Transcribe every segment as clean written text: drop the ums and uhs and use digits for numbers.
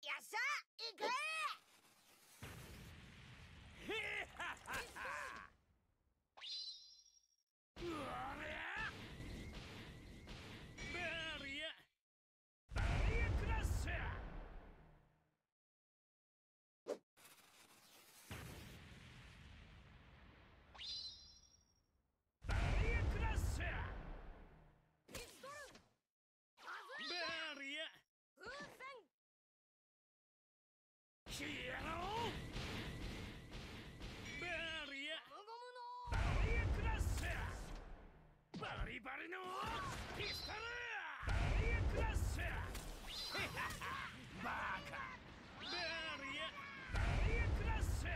やっしゃ行け。 へははは。うわれ。バリア。バリアクラッシャー。バリアクラッシャー。 ピストルバリア。 風船ヒアロー。バリア。 ゴムゴムのバリアクラッシャー。バリバリのピストル。バリアクラッシャー。へはは。バカ。バリア。バリアクラッシャー。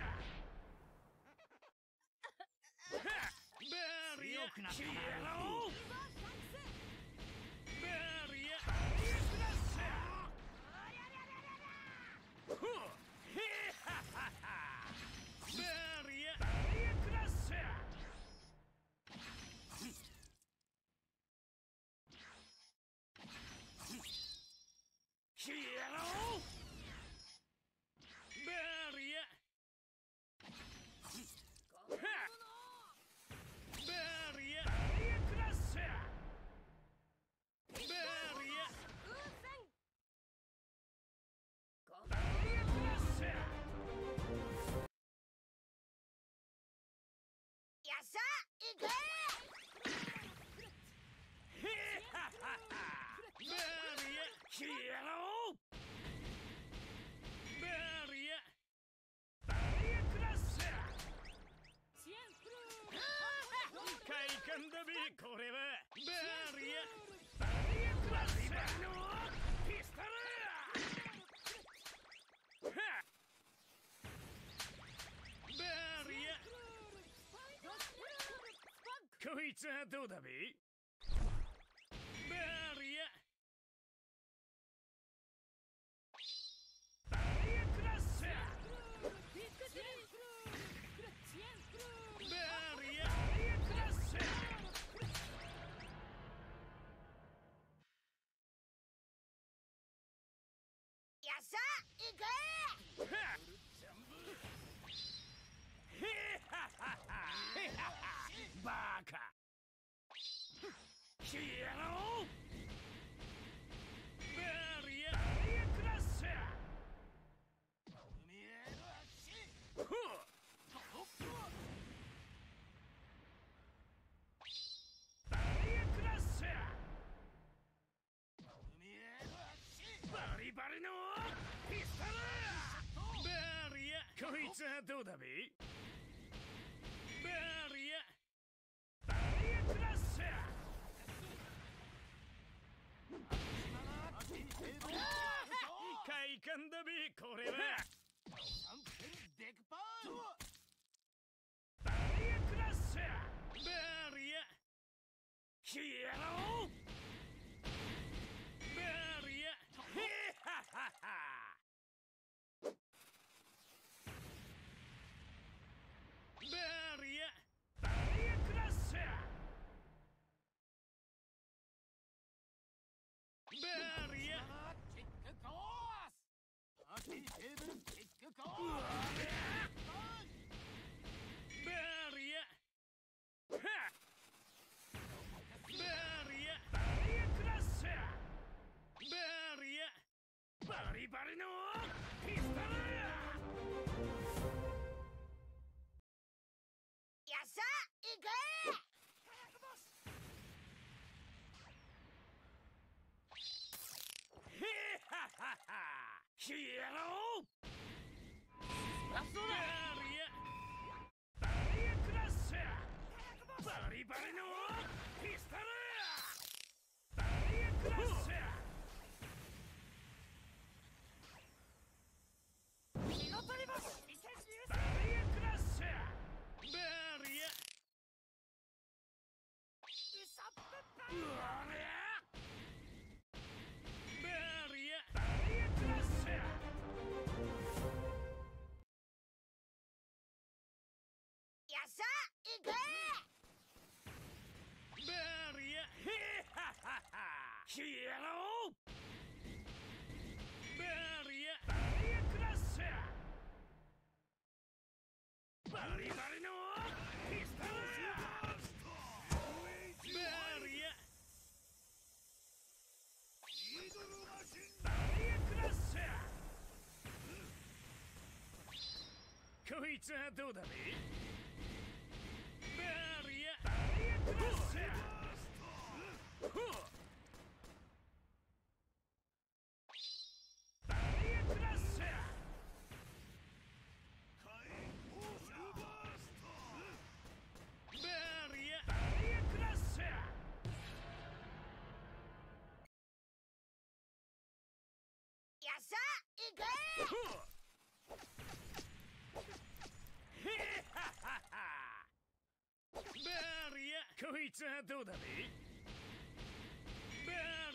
はっ。バリア。ヒアロー。 リバーシャンクスバリア。バリアクラッシャー。 ありゃりゃりゃりゃりゃ。 ほう。へははは。バリア。バリアクラッシャー。ヒアロー。バリア。 ゴムゴムのバリア。バリアクラッシャー。バリア。 風船ゴムバリアクラッシャー。 やっしゃ行け。 へははは。バリア。ヒアロー。バリア。バリアクラッシャー。 支援フル快感だべこれは。バリア。バリアクラッシャーのピストル。はっ。バリア。こいつはどうだべ。バリア。バリアクラッシャー。バリア。バリアクラッシャー。 やっしゃ行け。 はっ。へははは。へはは。バカ。ヒアロー。バリア。バリアクラッシャー。ほう。バリアクラッシャー。バリバリのピストル。バリア。こいつはどうだべ。バリア。バリアクラッシャー。快感だべこれは。バリアクラッシャー。バリア。ヒアロー。バリア。へははは。バリア。バリアクラッシャー。バリア。うわれ。バリア。はっ。バリア。バリアクラッシャー。バリア。バリバリのピストル。 やっしゃ行け。 へははは。ヒアロー。バリア。バリアクラッシャー。バリバリのピストル。バリアクラッシャー。 気の取ります。 バリアクラッシャー。バリア。うわれ。バリア。バリアクラッシャー。 やっしゃ行け。 バリア。へははは。ヒアロー。バリア。バこいつはどうだね。バリアクラッシャー。ほう。バリアクラッシャー。バリアクラッシャー。 やっさ行け。 ほう。へははは。バリアこいつはどうだね。バ